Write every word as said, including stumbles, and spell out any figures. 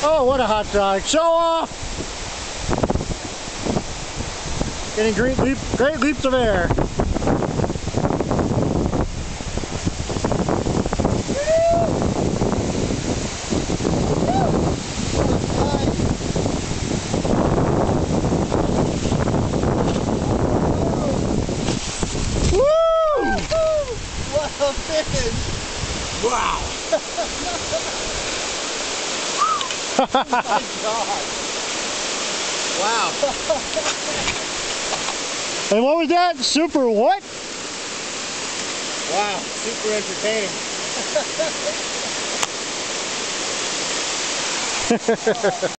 Oh, what a hot dog. Show off! Getting great, leap, great leaps of air. Woo! What a fish! Wow! Oh my God! Wow! And what was that? Super what? Wow! Super entertaining.